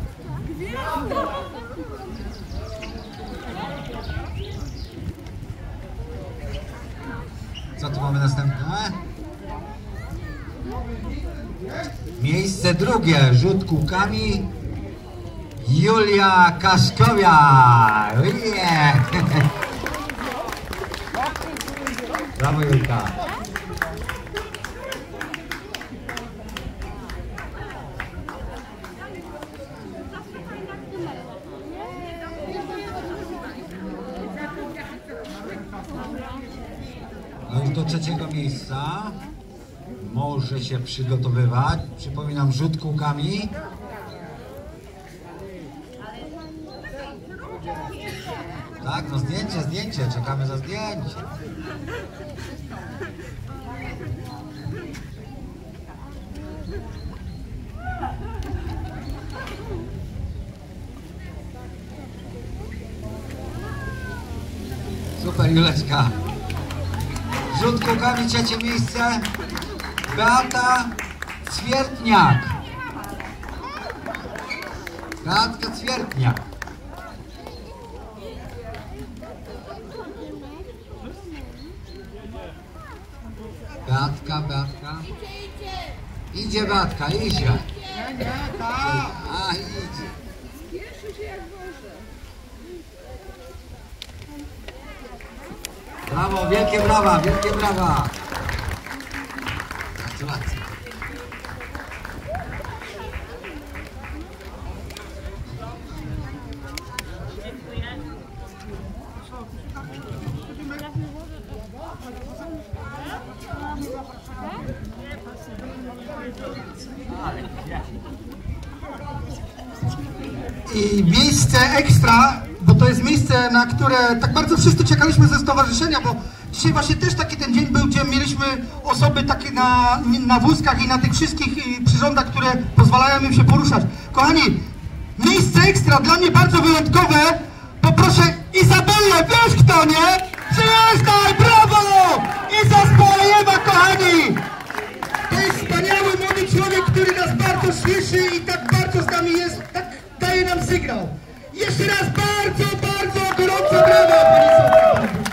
Co tu mamy następne? Miejsce drugie, rzut kółkami, Julia Kaszkowia. Yeah. Brawo, Julka. No już do trzeciego miejsca. Może się przygotowywać. Przypominam, rzut kółkami. Tak, no zdjęcie, zdjęcie. Czekamy za zdjęcie. Super, Juleczka. Rzut kółkami, trzecie miejsce. Beata Cwiertniak. Beatka Cwiertniak. Beatka, Beatka. Idzie Beatka, idzie. A, idzie. Brawo, wielkie brawa, wielkie brawa. Gratulacje. I miejsce ekstra, bo to jest miejsce, na które tak bardzo wszyscy czekaliśmy ze stowarzyszenia, bo dzisiaj właśnie też taki ten dzień był, gdzie mieliśmy osoby takie na, na wózkach i na tych wszystkich przyrządach, które pozwalają im się poruszać. Kochani, miejsce ekstra, dla mnie bardzo wyjątkowe. Poproszę Izabellę, wiesz kto, nie? Przyjeżdżaj, brawo! Iza Spolajewa, kochani! To jest wspaniały młody człowiek, który nas bardzo słyszy i tak bardzo z nami jest, tak daje nam sygnał. Jeszcze raz bardzo, bardzo gorąco brawa, pani Sofia.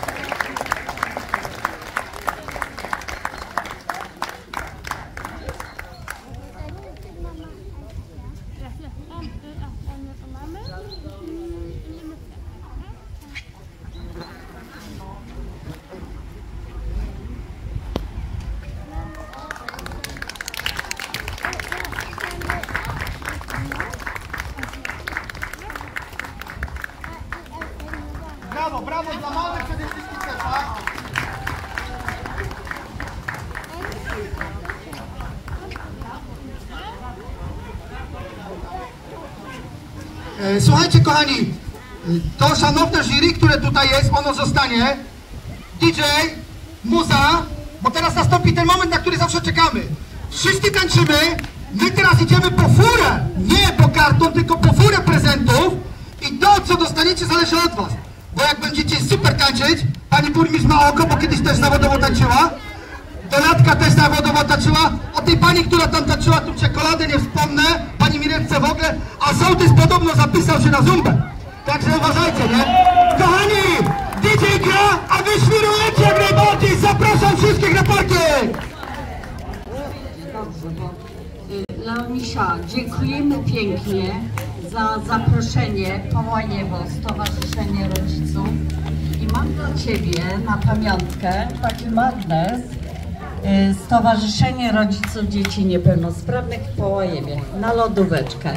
Brawo, brawo dla małych przede wszystkim też, tak? Słuchajcie, kochani, to szanowne jury, które tutaj jest, ono zostanie. D J, muza bo teraz nastąpi ten moment, na który zawsze czekamy. Wszyscy tańczymy, my teraz idziemy po furę, nie po karton, tylko po furę prezentów i to, co dostaniecie, zależy od was. Bo jak będziecie super tańczyć, pani burmistrz ma oko, bo kiedyś też zawodowo tańczyła, Donatka też zawodowo tańczyła, o tej pani, która tam tańczyła tu czekoladę, nie wspomnę, pani Mireczce w ogóle, a sołtys podobno zapisał się na zumbę. Także uważajcie, nie? Kochani, D J gra, a wy świrujecie jak najbardziej, zapraszam wszystkich na parking! Dobrze, bo Leonisia, dziękujemy pięknie za zaproszenie Połajewo, Stowarzyszenie Rodziców i mam dla Ciebie na pamiątkę taki magnes Stowarzyszenie Rodziców Dzieci Niepełnosprawnych w Połajewie na lodóweczkę.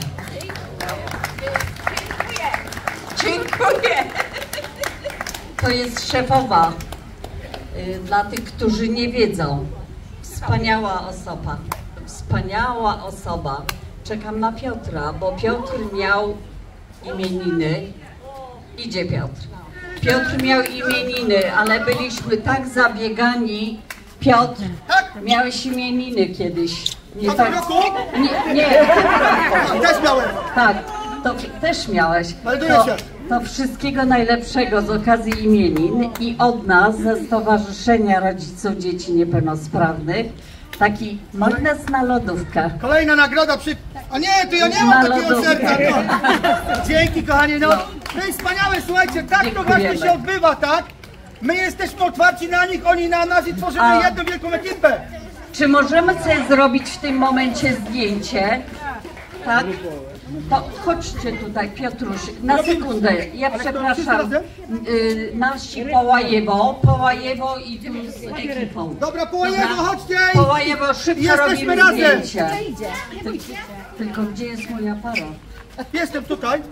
Dziękuję. To jest szefowa dla tych, którzy nie wiedzą. Wspaniała osoba. Wspaniała osoba. Czekam na Piotra, bo Piotr miał imieniny. Idzie Piotr. Piotr miał imieniny, ale byliśmy tak zabiegani. Piotr, miałeś imieniny kiedyś. Nie, tak, nie, nie. Też miałem. Tak, to też miałeś. To, to wszystkiego najlepszego z okazji imienin i od nas ze Stowarzyszenia Rodziców Dzieci Niepełnosprawnych taki magnes na lodówkę. Kolejna nagroda przy... A nie, to ja nie mam takiego serca. No. Dzięki kochani, no. To jest wspaniałe, słuchajcie, tak to właśnie się odbywa, tak? My jesteśmy otwarci na nich, oni na nas i tworzymy A, jedną wielką ekipę. Czy możemy sobie zrobić w tym momencie zdjęcie? Tak? To chodźcie tutaj, Piotruś, na sekundę. Ja przepraszam, yy, nasi Połajewo, Połajewo i tu z ekipą. Dobra, Połajewo, chodźcie! Połajewo, szybko jesteśmy robimy razem. zdjęcie. Tylko, tylko gdzie jest moja para? Jestem tutaj.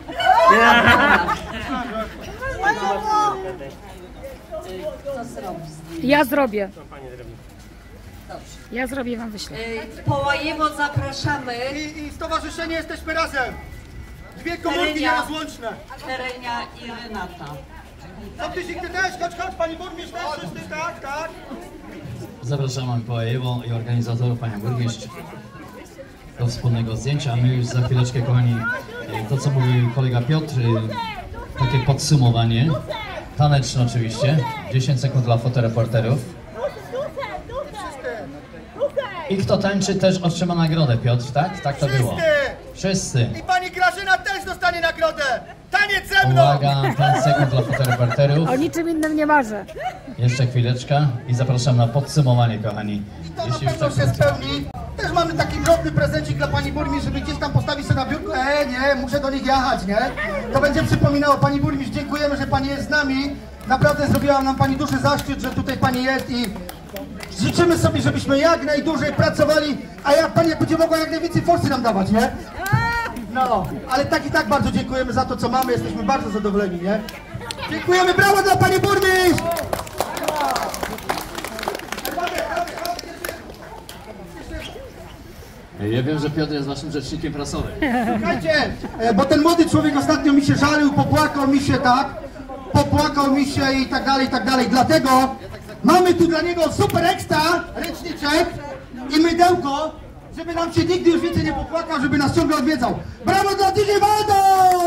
Kto zrobi zdjęcie? Ja zrobię. Ja zrobię, wam wyślę. Połajewo zapraszamy. I, I stowarzyszenie jesteśmy razem. Dwie komórki nierozłączne. Terenia i Renata. Zaptysik, ty też, chodź, chodź, pani burmistrz, też wszyscy, tak, tak. Zapraszamy Połajewo i organizatorów, panią burmistrz, do wspólnego zdjęcia. My już za chwileczkę, kochani, to co mówił kolega Piotr, takie podsumowanie. Taneczne oczywiście, dziesięć sekund dla fotoreporterów. I kto tańczy też otrzyma nagrodę, Piotr, tak? Tak to Wszyscy. było. Wszyscy. I pani Grażyna też dostanie nagrodę. Taniec ze mną. Uwaga, pięć sekund dla fotoreporterów. O niczym innym nie marzę. Jeszcze chwileczkę i zapraszam na podsumowanie, kochani. I to na pewno się spełni. Też mamy taki drobny prezencik dla pani burmistrz, żeby gdzieś tam postawić sobie na biurku. E, nie, muszę do nich jechać, nie? To będzie przypominało. Pani burmistrz, dziękujemy, że pani jest z nami. Naprawdę zrobiła nam pani duży zaszczyt, że tutaj pani jest i życzymy sobie, żebyśmy jak najdłużej pracowali, a jak pani jak będzie mogła jak najwięcej forsy nam dawać, nie? No, ale tak i tak bardzo dziękujemy za to, co mamy, jesteśmy bardzo zadowoleni, nie? Dziękujemy, brawo dla pani burmistrz! Ja wiem, że Piotr jest naszym rzecznikiem prasowym. Słuchajcie, bo ten młody człowiek ostatnio mi się żalił, popłakał mi się, tak? Popłakał mi się i tak dalej, i tak dalej. Dlatego mamy tu dla niego super ekstra ręczniczek i mydełko, żeby nam się nigdy już więcej nie popłakał, żeby nas ciągle odwiedzał. Brawo dla D J Waldo!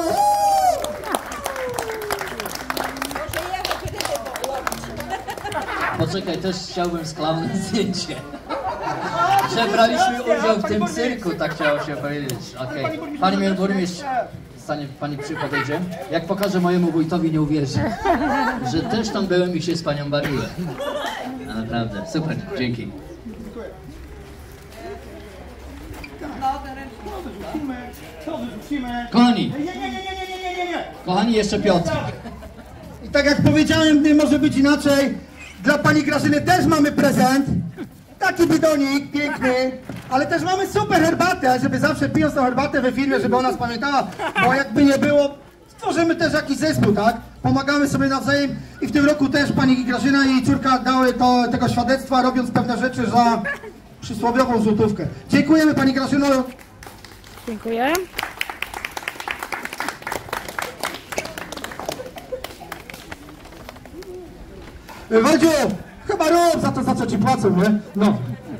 Poczekaj, też chciałbym sklawne zdjęcie. Że braliśmy udział w tym cyrku, tak chciało się powiedzieć. Okej. Okay. Pani burmistrz, stanie, pani przy podejdzie. Jak pokażę mojemu wójtowi, nie uwierzy, że też tam byłem i się z panią bawiłem. No, naprawdę, super, dzięki. Kochani, kochani, jeszcze Piotr. I tak jak powiedziałem, nie może być inaczej. Dla pani Grażyny też mamy prezent. Taki bidonik, piękny. Ale też mamy super herbatę, żeby zawsze pijąc tą herbatę we firmie, żeby o nas pamiętała. Bo jakby nie było, stworzymy też jakiś zespół, tak? Pomagamy sobie nawzajem. I w tym roku też pani Grażyna i jej córka dały to, tego świadectwa, robiąc pewne rzeczy za przysłowiową złotówkę. Dziękujemy pani Grażyno. Dziękuję. Waldziu, Chyba rób za to, za co ci płacą, nie? No.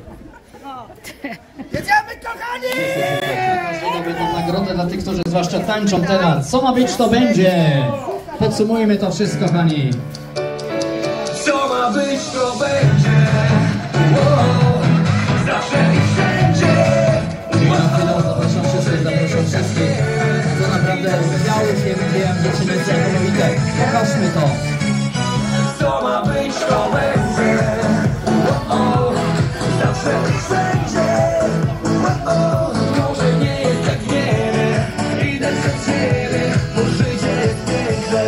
Jedziemy, kochani! Damy tą nagrodę dla tych, którzy zwłaszcza tańczą teraz. Co ma być, to będzie. Podsumujmy to wszystko, kochani. Co ma być, to będzie. Wow. Zawsze i wszędzie. I na finał zapraszam wszystkich, zapraszam wszystkich. To naprawdę biały pięknie, dziewczyny niesamowite. Pokażmy to. Co ma być, to będzie. Wow. Zawsze i wszędzie. Wow. Może nie jest jak wiele. Idę przed siebie, bo życie jest piękne.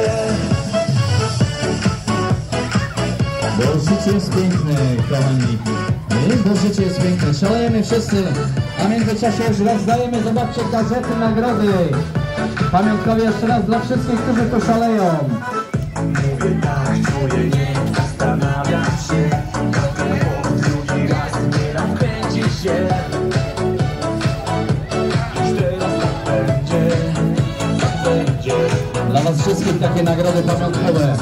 Bo życie jest piękne, kochani. Nie, bo życie jest piękne. Szalejemy wszyscy. A w międzyczasie już raz dajemy, zobaczcie, gazety, nagrody. Pamiątkowie jeszcze raz dla wszystkich, którzy tu szaleją. Mówię tak, czuję, nie zastanawiam się. Drugi raz nie napędzi się. Już teraz tak będzie, tak będzie. Dla was wszystkich takie nagrody pamiątkowe.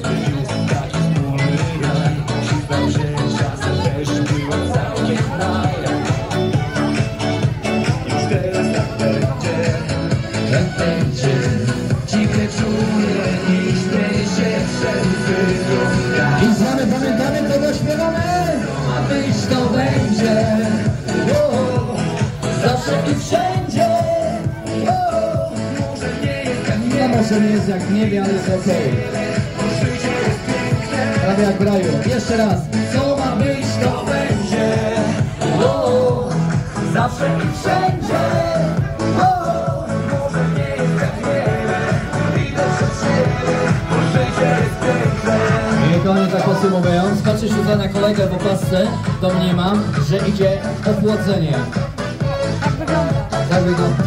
I znamy, pamiętamy, kogo śpiewamy? Co ma być, to będzie. O, zawsze i wszędzie. O, Może nie jest jak no może nie jest jak w niebie, ale jest okej. życie jest piękne. Prawie jak w raju. Jeszcze raz. Co ma być, to będzie. O, zawsze i wszędzie. O, może nie jest jak wiele. Idę przed siebie, bo życie jest piękne. I kochani, tak podsumowując, patrzę się za na kolegę w opasce, domniemam, że idzie ochłodzenie. Tak wygląda. Tak wygląda.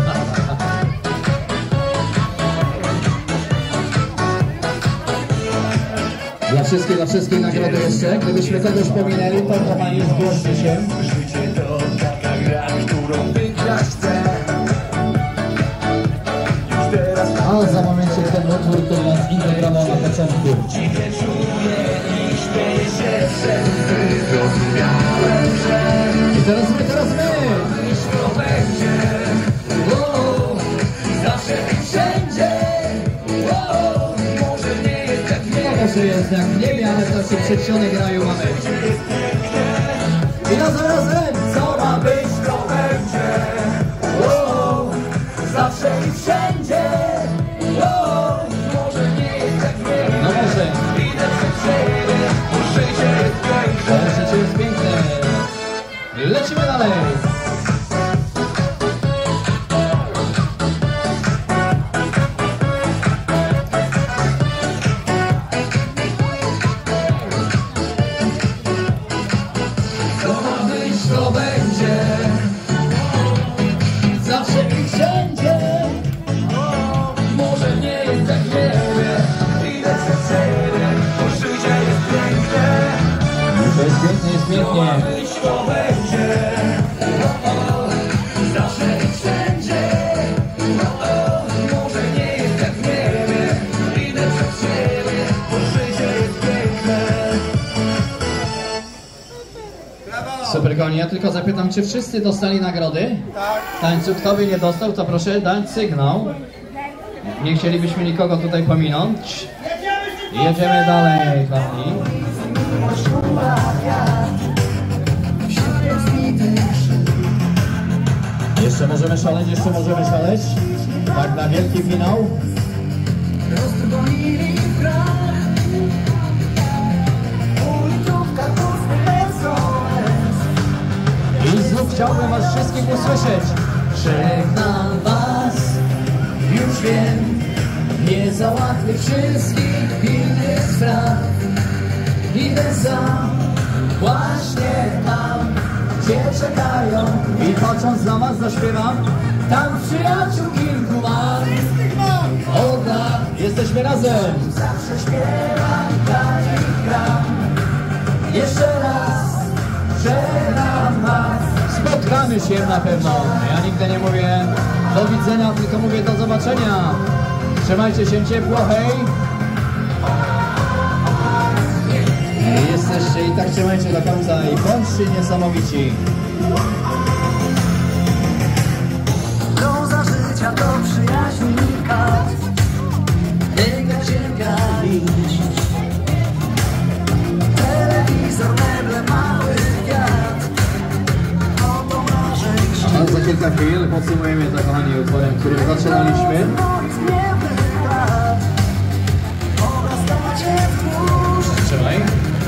Dla wszystkich, dla wszystkich nagrody jeszcze. Gdybyśmy kogoś pominęli, to kochani, zgłoście się. Życie to taka gra, którą wygrać chcę. Już teraz A za momencie ten utwór, który nas integrował na początku. dziwnie czuję i śmieję się wszędzie. Zrozumiałem, że I teraz my, teraz my! dziś to będzie. O, zawsze i wszędzie. O, może nie jest jak No nie. może jest jak w niebie, ale w takim przedsionych graju mamy. I razem, razem! Co ma być, to będzie. O, zawsze i wszędzie. O, może nie jest jak wiele. No może. Idę przed siebie, bo życie jest piękne. Ale życie jest piękne. Lecimy dalej! Co ma być, to będzie. Zawsze i wszędzie. O, może nie jest jak wiele. Idę przed siebie, bo życie jest piękne. To jest pięknie, jest Co ma pięknie. być, to będzie. O, zawsze i wszędzie. O, może nie jest jak wiele. Idę przed siebie, bo życie jest piękne. Super, kochani, ja tylko zapytam, czy wszyscy dostali nagrody? Tak. Tańcu, kto by nie dostał, to proszę dać sygnał. Nie chcielibyśmy nikogo tutaj pominąć. Jedziemy dalej, kochani. Jeszcze możemy szaleć, jeszcze możemy szaleć. Tak, na wielki finał. I znów chciałbym was wszystkich usłyszeć. Żegnam was, już wiem, nie załatwię wszystkich pilnych spraw. Idę sam, właśnie tam, gdzie czekają. I patrząc na was zaśpiewam, tam przyjaciół kilku mam. Od lat jesteśmy razem. Zawsze śpiewam, gram i gram. Jeszcze raz żegnam was. Spotkamy się na pewno. Ja nigdy nie mówię do widzenia, tylko mówię do zobaczenia. Trzymajcie się ciepło, hej. Jesteście i tak trzymajcie do końca i bądźcie niesamowici. Doza życia to przyjaźni kat. Biega ziemia liść. Telewizor, meble, mały wiatr. Oto marzeń. A za kilka chwil podsumujemy to, kochani, utworem, którym zaczynaliśmy. Trzymaj.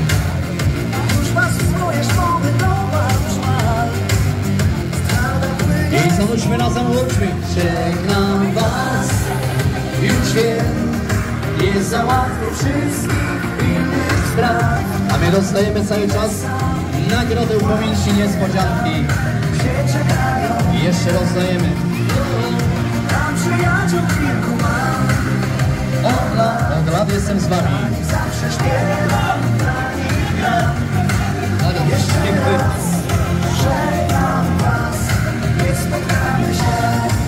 I zanudźmy razem łódźmy. Żegnam was, już wiem, nie załatwię wszystkich innych spraw. A my dostajemy cały czas nagrodę upamięci niespodzianki. I jeszcze rozdajemy. Tam przyjaciół kilku mam. Od lat, od lat jestem z wami. Zawsze śpiewam, dla nich gram. Ale jeszcze nie chwyt. Żegnam was, nie spotkamy się.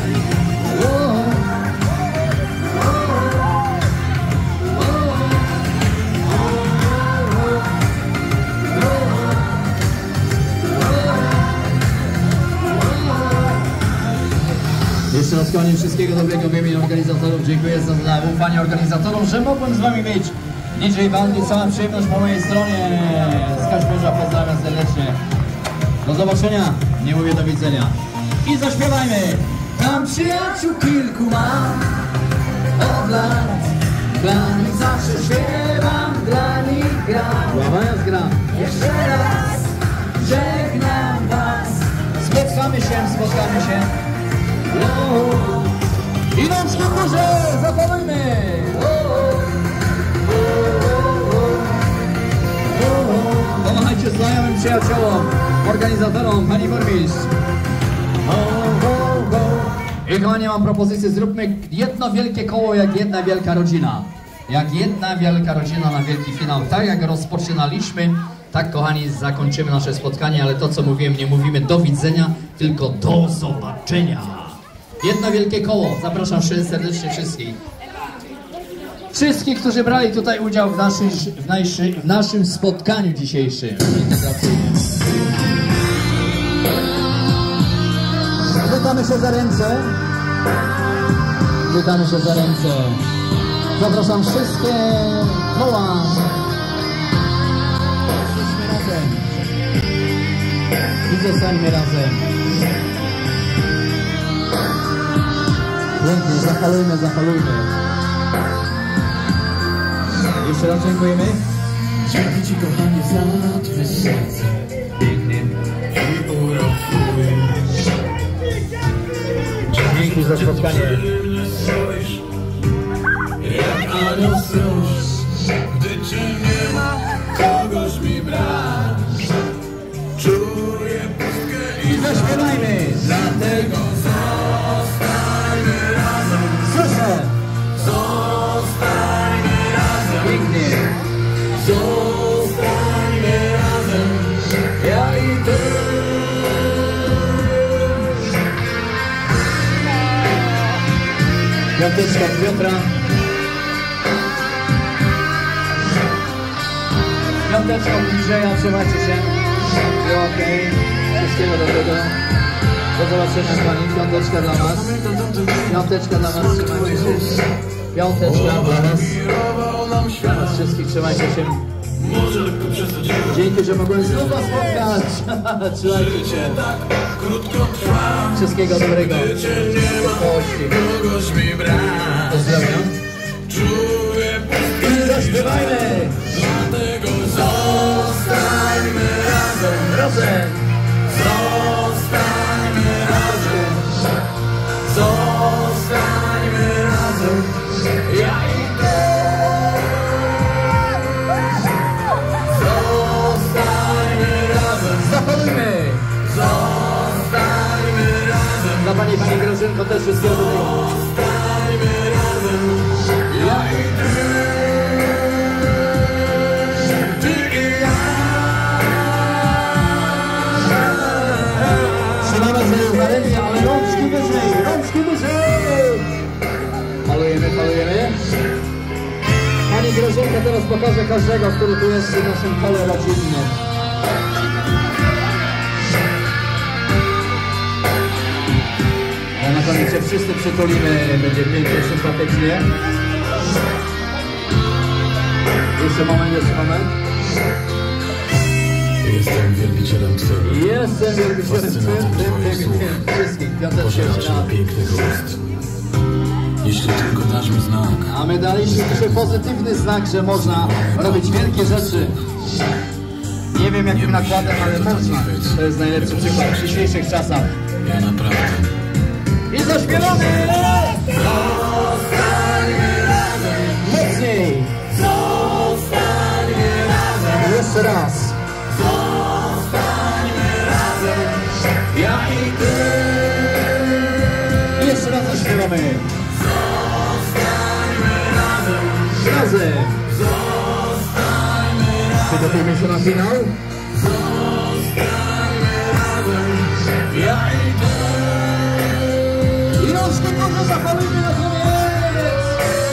Jeszcze raz koniec, wszystkiego dobrego w imieniu organizatorów. Dziękuję za zaufanie organizatorom, że mogłem z wami być. D J Bandy, cała przyjemność po mojej stronie. Z Kaszmierza pozdrawiam serdecznie. Do zobaczenia, nie mówię do widzenia. I zaśpiewajmy! Tam przyjaciół kilku mam od lat. Dla nich zawsze śpiewam, dla nich gram. Łamając gram. Jeszcze raz żegnam was. Spotkamy się, spotkamy się. I na wskórze zapalujmy! Pomachajcie znajomym przyjaciołom, organizatorom, pani burmistrz. I kochani, mam propozycję, zróbmy jedno wielkie koło jak jedna wielka rodzina. Jak jedna wielka rodzina na wielki finał. Tak jak rozpoczynaliśmy, tak kochani zakończymy nasze spotkanie, ale to co mówiłem, nie mówimy do widzenia, tylko do zobaczenia. Jedno wielkie koło. Zapraszam serdecznie wszystkich. Wszystkich, którzy brali tutaj udział w, naszej, w, naszej, w naszym spotkaniu dzisiejszym. Integracyjnym. Chwytamy się za ręce. Chwytamy się za ręce. Zapraszam wszystkie koła. Jesteśmy razem. I zostańmy razem. Pięknie, zapalujmy, zapalujmy. Jeszcze raz dziękujemy. Dzięki ci, kochanie, za twe serce. Pięknie. I urok twój. Dzięki za spotkanie. Jak anioł stróż, gdy cię nie ma, kogoś mi brak. Czuję pustkę i zaśpiewajmy. Dlatego zostańmy razem. Słyszę. Zostańmy razem. Pięknie. Zostańmy razem. Ja i ty. Piąteczka od Piotra. Piąteczka od Andrzeja, trzymajcie się. Okej, okay. Wszystkiego dobrego. Do zobaczenia pani. Piąteczka dla was. Piąteczka dla was, trzymajcie się. Piąteczka dla was. Dla was wszystkich, trzymajcie się. Dzięki, że mogłem znów was spotkać. Trzymajcie się. Wszystkiego dobrego. Pozdrawiam. I zaśpiewajmy. Dlatego zostańmy razem. Razem. Zostańmy razem. Zostańmy razem. Ja i ty. Zostańmy razem. Zapalujmy. Zostańmy razem. Dla pani, pani Grażynko też wszystkiego dobrego. Zostańmy Katarzyna teraz pokaże każdego, który tu jest w naszym kole rodzinnym. A na koniec się wszyscy przytulimy, będzie pięknie, sympatycznie. Jeszcze moment, jeszcze moment. Jestem wielbicielem Twego. Jestem wielbicielem Twego. Wszystkich, piąteczkę jeszcze raz. Pięknego ust. Jeśli tylko dasz mi znak. A my daliśmy dzisiaj pozytywny znak, że można robić wielkie rzeczy. Nie wiem jakim nakładem, ale można. To jest najlepszy przykład w dzisiejszych czasach. Ja naprawdę. I zaśpiewamy! Zostańmy razem! Mocniej! Zostańmy razem! Jeszcze raz! Zostańmy razem! Ja i ty! I jeszcze raz zaśpiewamy! Zostańmy razem! Razem! Zostańmy razem! Przygotujmy się na finał! Zostańmy razem! Ja i ty! I rączkę może zapalimy na koniec!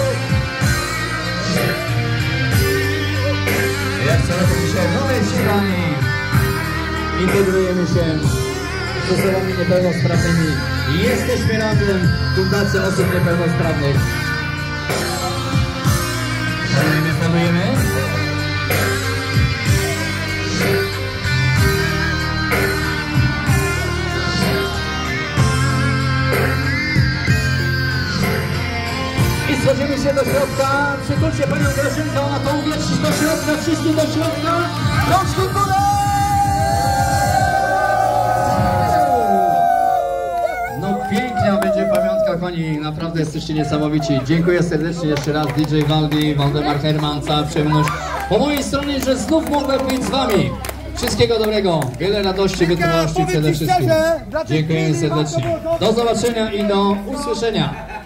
Jak co roku dzisiaj w nowej Szybani integrujemy się z osobami niepełnosprawnymi i jesteśmy razem Fundacja Osób Niepełnosprawnych. Szanujemy, szanujemy. I schodzimy się do środka. Przytulcie panią Grażynkę, ona to uwietrzyć do środka, wszyscy do środka. Rączki w górę! No piękna będzie pamiątka koni, naprawdę jesteście niesamowici. Dziękuję serdecznie jeszcze raz D J Waldi, Waldemar Herman, cała przyjemność po mojej stronie, że znów mogłem być z wami. Wszystkiego dobrego, wiele radości, wytrwałości przede wszystkim. Dziękuję serdecznie. Do zobaczenia i do usłyszenia.